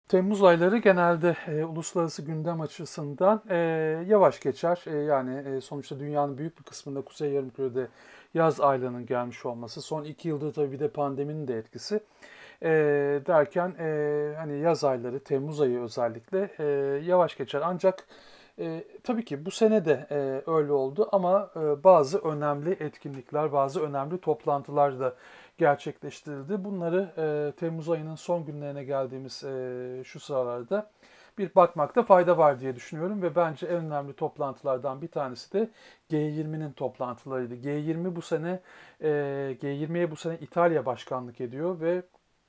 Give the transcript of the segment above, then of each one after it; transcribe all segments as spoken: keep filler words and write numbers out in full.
Temmuz ayları genelde e, uluslararası gündem açısından e, yavaş geçer. E, yani e, sonuçta dünyanın büyük bir kısmında Kuzey Yarımküre'de yaz aylarının gelmiş olması, son iki yıldır tabii bir de pandeminin de etkisi e, derken e, hani yaz ayları, Temmuz ayı özellikle e, yavaş geçer. Ancak e, tabii ki bu sene de e, öyle oldu ama e, bazı önemli etkinlikler, bazı önemli toplantılar da gerçekleştirildi. Bunları e, Temmuz ayının son günlerine geldiğimiz e, şu sıralarda bir bakmakta fayda var diye düşünüyorum ve bence en önemli toplantılardan bir tanesi de G yirminin toplantılarıydı. G yirmi bu sene e, G yirmiye bu sene İtalya başkanlık ediyor ve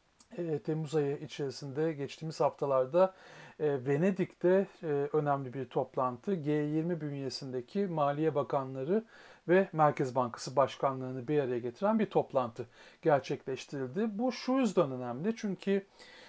e, Temmuz ayı içerisinde geçtiğimiz haftalarda e, Venedik'te e, önemli bir toplantı G yirmi bünyesindeki Maliye Bakanları ve Merkez Bankası Başkanlarını bir araya getiren bir toplantı gerçekleştirildi. Bu şu yüzden önemli çünkü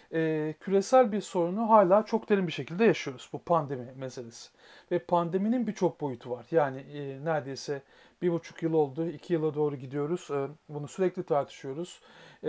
e, küresel bir sorunu hala çok derin bir şekilde yaşıyoruz. Bu pandemi meselesi. Ve pandeminin birçok boyutu var. Yani e, neredeyse bir buçuk yıl oldu, iki yıla doğru gidiyoruz. E, bunu sürekli tartışıyoruz.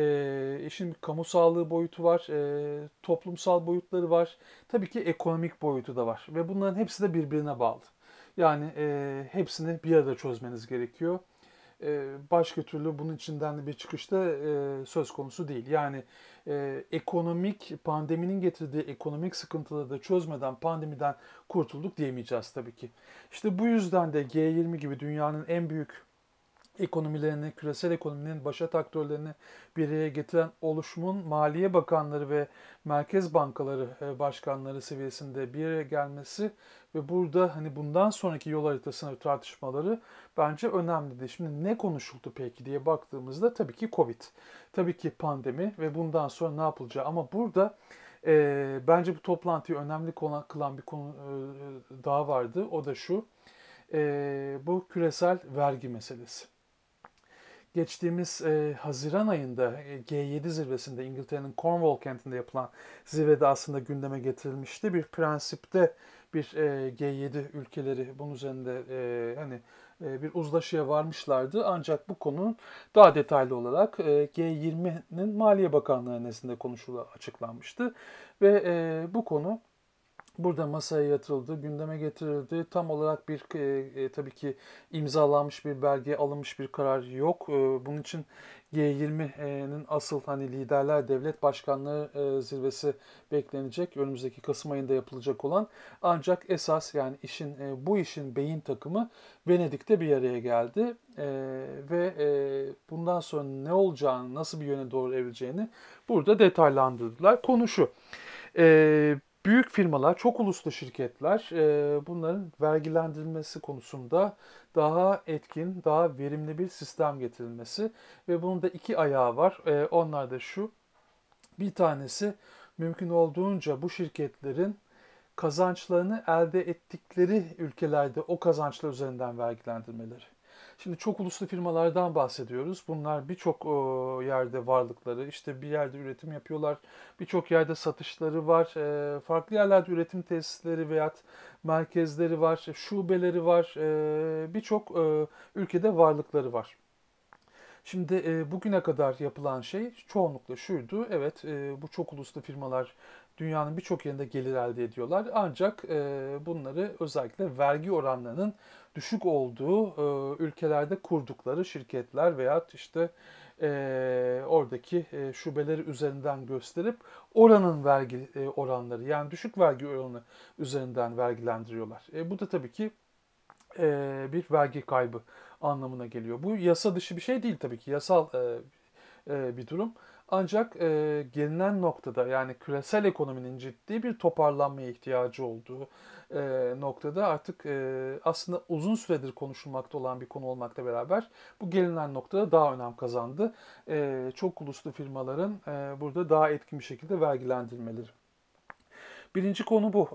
E, işin kamu sağlığı boyutu var, e, toplumsal boyutları var. Tabii ki ekonomik boyutu da var. Ve bunların hepsi de birbirine bağlı. Yani e, hepsini bir arada çözmeniz gerekiyor. E, başka türlü bunun içinden de bir çıkışta e, söz konusu değil. Yani e, ekonomik, pandeminin getirdiği ekonomik sıkıntıları da çözmeden pandemiden kurtulduk diyemeyeceğiz tabii ki. İşte bu yüzden de G yirmi gibi dünyanın en büyük ekonomilerini, küresel ekonominin başat aktörlerini bir araya getiren oluşumun Maliye Bakanları ve Merkez Bankaları e, başkanları seviyesinde bir araya gelmesi ve burada hani bundan sonraki yol haritasını tartışmaları bence önemliydi. Şimdi ne konuşuldu peki diye baktığımızda tabii ki Covid, tabii ki pandemi ve bundan sonra ne yapılacağı. Ama burada e, bence bu toplantıyı önemli kılan bir konu e, daha vardı. O da şu, e, bu küresel vergi meselesi. Geçtiğimiz e, Haziran ayında e, G yedi zirvesinde İngiltere'nin Cornwall kentinde yapılan zirvede aslında gündeme getirilmişti. Bir prensipte bir e, G yedi ülkeleri bunun üzerinde e, hani e, bir uzlaşıya varmışlardı. Ancak bu konu daha detaylı olarak e, G yirminin Maliye Bakanlığı nezdinde konuşulu açıklanmıştı ve e, bu konu burada masaya yatırıldı, gündeme getirildi. Tam olarak bir e, e, tabii ki imzalanmış bir belge, alınmış bir karar yok. E, bunun için G yirminin asıl hani liderler devlet başkanlığı e, zirvesi beklenecek. Önümüzdeki Kasım ayında yapılacak olan. Ancak esas yani işin e, bu işin beyin takımı Venedik'te bir araya geldi. E, ve e, bundan sonra ne olacağını, nasıl bir yöne doğru evrileceğini burada detaylandırdılar. Konu şu. E, Büyük firmalar, çok uluslu şirketler e, bunların vergilendirilmesi konusunda daha etkin, daha verimli bir sistem getirilmesi ve bunun da iki ayağı var. E, onlar da şu, bir tanesi mümkün olduğunca bu şirketlerin kazançlarını elde ettikleri ülkelerde o kazançlar üzerinden vergilendirmeleri. Şimdi çok uluslu firmalardan bahsediyoruz. Bunlar birçok yerde varlıkları, işte bir yerde üretim yapıyorlar, birçok yerde satışları var, e, farklı yerlerde üretim tesisleri veya merkezleri var, şubeleri var, e, birçok e, ülkede varlıkları var. Şimdi e, bugüne kadar yapılan şey çoğunlukla şuydu. Evet, e, bu çok uluslu firmalar dünyanın birçok yerinde gelir elde ediyorlar. Ancak e, bunları özellikle vergi oranlarının düşük olduğu e, ülkelerde kurdukları şirketler veya işte e, oradaki e, şubeleri üzerinden gösterip oranın vergi e, oranları yani düşük vergi oranı üzerinden vergilendiriyorlar. E, bu da tabii ki e, bir vergi kaybı anlamına geliyor. Bu yasa dışı bir şey değil tabii ki. Yasal e, e, bir durum. Ancak e, gelinen noktada yani küresel ekonominin ciddi bir toparlanmaya ihtiyacı olduğu e, noktada artık e, aslında uzun süredir konuşulmakta olan bir konu olmakla beraber bu gelinen noktada daha önem kazandı. E, çok uluslu firmaların e, burada daha etkin bir şekilde vergilendirmeleri. Birinci konu bu.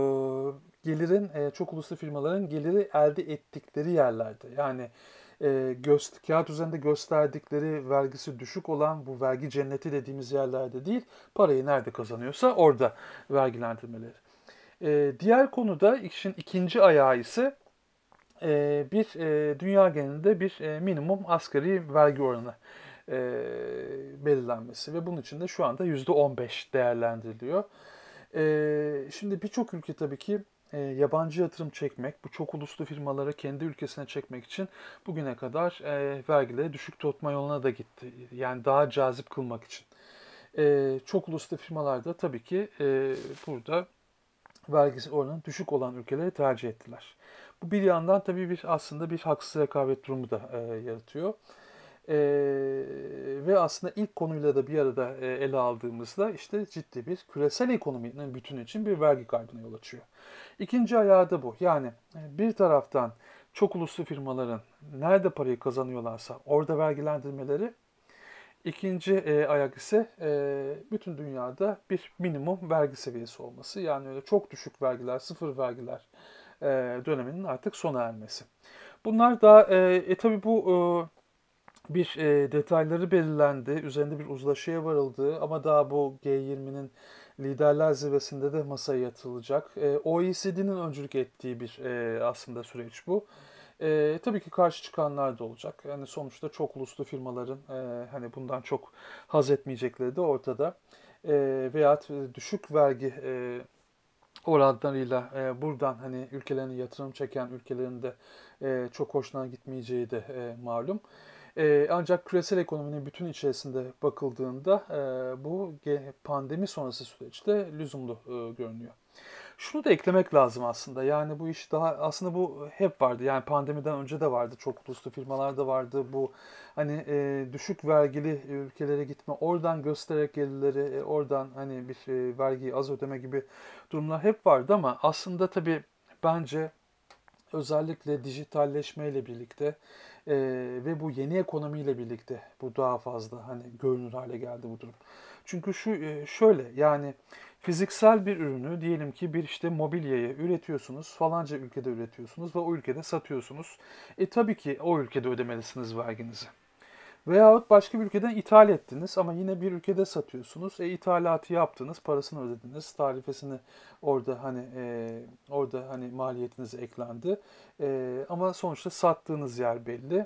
Ee, gelirin, e, çok uluslu firmaların geliri elde ettikleri yerlerde. Yani e, göz, kağıt üzerinde gösterdikleri vergisi düşük olan bu vergi cenneti dediğimiz yerlerde değil, parayı nerede kazanıyorsa orada vergilendirmeleri. E, diğer konuda işin ikinci ayağı ise e, bir e, dünya genelinde bir e, minimum asgari vergi oranı e, belirlenmesi ve bunun için de şu anda yüzde on beş değerlendiriliyor. E, şimdi birçok ülke tabii ki e, yabancı yatırım çekmek, bu çok uluslu firmaları kendi ülkesine çekmek için bugüne kadar e, vergileri düşük tutma yoluna da gitti. Yani daha cazip kılmak için. E, çok uluslu firmalar da tabii ki e, burada vergisi oranı düşük olan ülkeleri tercih ettiler. Bu bir yandan tabii bir aslında bir haksız rekabet durumu da e, yaratıyor. E, Ve aslında ilk konuyla da bir arada e, ele aldığımızda işte ciddi bir küresel ekonominin bütünü için bir vergi kaybına yol açıyor. İkinci ayağı da bu. Yani e, bir taraftan çok uluslu firmaların nerede parayı kazanıyorlarsa orada vergilendirmeleri. İkinci e, ayak ise e, bütün dünyada bir minimum vergi seviyesi olması. Yani öyle çok düşük vergiler, sıfır vergiler e, döneminin artık sona ermesi. Bunlar da e, e tabii bu e, bir e, detayları belirlendi, üzerinde bir uzlaşıya varıldı ama daha bu G yirminin liderler zirvesinde de masaya yatılacak. E, O E C D'nin öncülük ettiği bir e, aslında süreç bu. E, tabii ki karşı çıkanlar da olacak. Yani sonuçta çok uluslu firmaların e, hani bundan çok haz etmeyecekleri de ortada. E, Veya düşük vergi e, oranlarıyla e, buradan hani ülkelerine yatırım çeken ülkelerin de e, çok hoşuna gitmeyeceği de e, malum. E, ancak küresel ekonominin bütün içerisinde bakıldığında e, bu pandemi sonrası süreçte lüzumlu e, görünüyor. Şunu da eklemek lazım aslında. Yani bu iş daha aslında bu hep vardı. Yani pandemiden önce de vardı. Çok uluslu firmalar da vardı. Bu hani e, düşük vergili ülkelere gitme, oradan göstererek gelirleri, e, oradan hani bir e, vergiyi az ödeme gibi durumlar hep vardı ama aslında tabii bence özellikle dijitalleşmeyle birlikte e, ve bu yeni ekonomiyle birlikte bu daha fazla hani görünür hale geldi bu durum. Çünkü şu e, şöyle yani fiziksel bir ürünü diyelim ki bir işte mobilyayı üretiyorsunuz, falanca ülkede üretiyorsunuz ve o ülkede satıyorsunuz. E tabii ki o ülkede ödemelisiniz verginizi. Veyahut başka bir ülkeden ithal ettiniz ama yine bir ülkede satıyorsunuz. E ithalatı yaptınız, parasını ödediniz, tarifesini orada hani e, orada hani maliyetiniz eklendi. E, ama sonuçta sattığınız yer belli.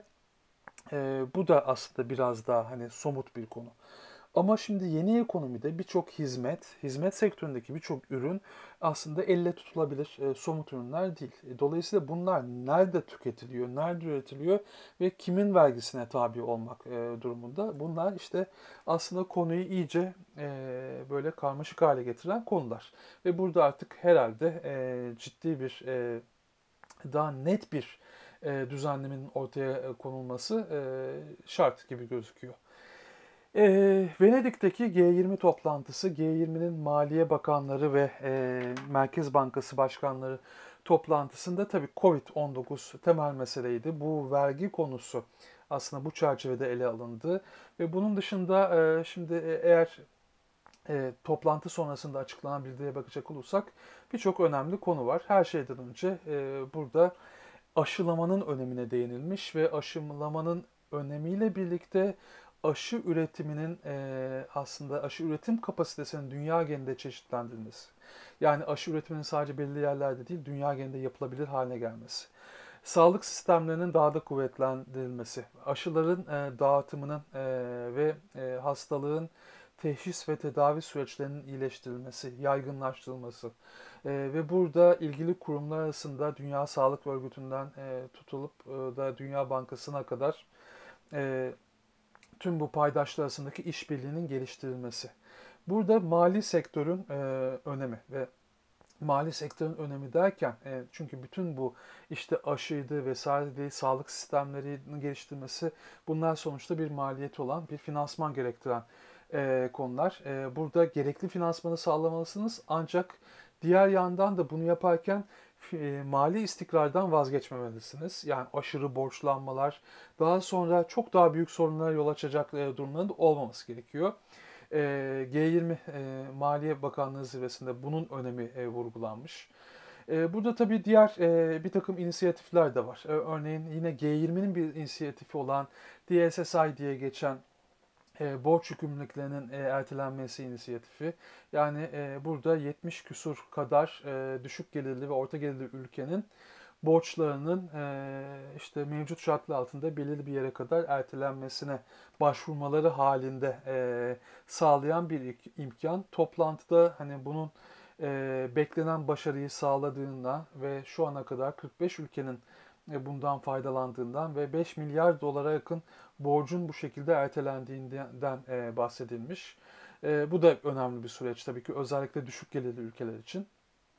E, bu da aslında biraz daha hani somut bir konu. Ama şimdi yeni ekonomide birçok hizmet, hizmet sektöründeki birçok ürün aslında elle tutulabilir e, somut ürünler değil. E, dolayısıyla bunlar nerede tüketiliyor, nerede üretiliyor ve kimin vergisine tabi olmak e, durumunda? Bunlar işte aslında konuyu iyice e, böyle karmaşık hale getiren konular. Ve burada artık herhalde e, ciddi bir, e, daha net bir e, düzenlemenin ortaya konulması e, şart gibi gözüküyor. Ee, Venedik'teki G yirmi toplantısı, G yirminin Maliye Bakanları ve e, Merkez Bankası Başkanları toplantısında tabii covid on dokuz temel meseleydi. Bu vergi konusu aslında bu çerçevede ele alındı. Ve bunun dışında e, şimdi e, eğer e, toplantı sonrasında açıklanan bildiriye bakacak olursak birçok önemli konu var. Her şeyden önce e, burada aşılamanın önemine değinilmiş ve aşılamanın önemiyle birlikte aşı üretiminin e, aslında aşı üretim kapasitesinin dünya genelinde çeşitlendirilmesi. Yani aşı üretiminin sadece belli yerlerde değil, dünya genelinde yapılabilir haline gelmesi. Sağlık sistemlerinin daha da kuvvetlendirilmesi, aşıların e, dağıtımının e, ve e, hastalığın teşhis ve tedavi süreçlerinin iyileştirilmesi, yaygınlaştırılması e, ve burada ilgili kurumlar arasında Dünya Sağlık Örgütü'nden e, tutulup e, da Dünya Bankası'na kadar e, tüm bu paydaşlar arasındaki işbirliğinin geliştirilmesi. Burada mali sektörün e, önemi ve mali sektörün önemi derken e, çünkü bütün bu işte aşıydı vesaire sağlık sistemlerinin geliştirmesi bunlar sonuçta bir maliyeti olan bir finansman gerektiren e, konular. E, burada gerekli finansmanı sağlamalısınız ancak diğer yandan da bunu yaparken e, mali istikrardan vazgeçmemelisiniz. Yani aşırı borçlanmalar daha sonra çok daha büyük sorunlara yol açacak e, durumların da olmaması gerekiyor. E, G yirmi e, Maliye Bakanlığı zirvesinde bunun önemi e, vurgulanmış. E, burada tabii diğer e, bir takım inisiyatifler de var. E, örneğin yine G yirminin bir inisiyatifi olan D S S I diye geçen e, borç yükümlülüklerinin e, ertelenmesi inisiyatifi. Yani e, burada yetmiş küsur kadar e, düşük gelirli ve orta gelirli ülkenin borçlarının e, işte mevcut şartlar altında belirli bir yere kadar ertelenmesine başvurmaları halinde e, sağlayan bir imkan. Toplantıda hani bunun e, beklenen başarıyı sağladığından ve şu ana kadar kırk beş ülkenin e, bundan faydalandığından ve beş milyar dolara yakın borcun bu şekilde ertelendiğinden e, bahsedilmiş. E, bu da önemli bir süreç tabii ki, özellikle düşük gelirli ülkeler için.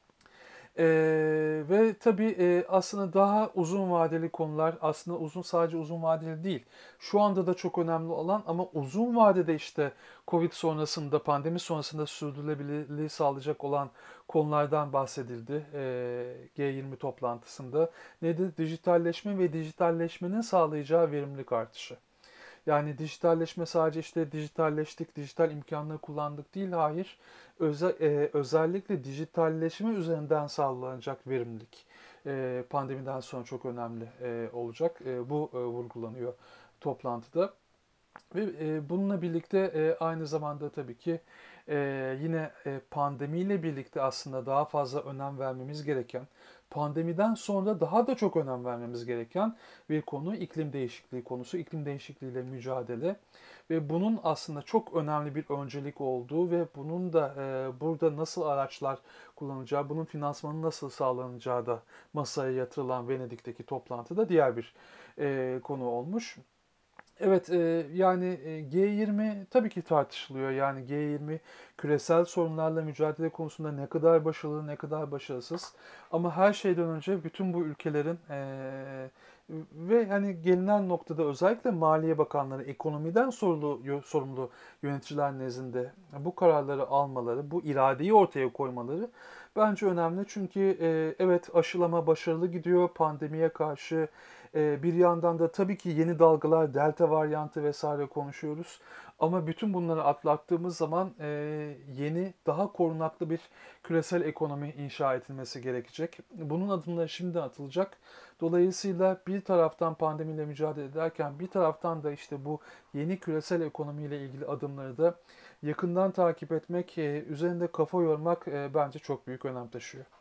Ee, ve tabii e, aslında daha uzun vadeli konular, aslında uzun sadece uzun vadeli değil. Şu anda da çok önemli olan ama uzun vadede işte Covid sonrasında, pandemi sonrasında sürdürülebilirliği sağlayacak olan konulardan bahsedildi e, G yirmi toplantısında. Nedir? Dijitalleşme ve dijitalleşmenin sağlayacağı verimlilik artışı. Yani dijitalleşme sadece işte dijitalleştik, dijital imkanları kullandık değil, hayır. Öze, e, özellikle dijitalleşme üzerinden sağlanacak verimlilik e, pandemiden sonra çok önemli e, olacak. E, bu e, vurgulanıyor toplantıda. Ve e, bununla birlikte e, aynı zamanda tabii ki e, yine e, pandemiyle birlikte aslında daha fazla önem vermemiz gereken, pandemiden sonra daha da çok önem vermemiz gereken bir konu iklim değişikliği konusu, iklim değişikliğiyle mücadele. Ve bunun aslında çok önemli bir öncelik olduğu ve bunun da e, burada nasıl araçlar kullanacağı, bunun finansmanı nasıl sağlanacağı da masaya yatırılan Venedik'teki toplantıda diğer bir e, konu olmuş. Evet, e, yani e, G yirmi tabii ki tartışılıyor. Yani G yirmi küresel sorunlarla mücadele konusunda ne kadar başarılı, ne kadar başarısız. Ama her şeyden önce bütün bu ülkelerin e, ve hani gelinen noktada özellikle Maliye Bakanları, ekonomiden sorumlu, sorumlu yöneticiler nezdinde bu kararları almaları, bu iradeyi ortaya koymaları bence önemli. Çünkü e, evet, aşılama başarılı gidiyor pandemiye karşı. Ee, bir yandan da tabii ki yeni dalgalar, delta varyantı vesaire konuşuyoruz. Ama bütün bunları atlattığımız zaman e, yeni, daha korunaklı bir küresel ekonomi inşa edilmesi gerekecek. Bunun adımları şimdi atılacak. Dolayısıyla bir taraftan pandemiyle mücadele ederken bir taraftan da işte bu yeni küresel ekonomiyle ilgili adımları da yakından takip etmek, e, üzerinde kafa yormak e, bence çok büyük önem taşıyor.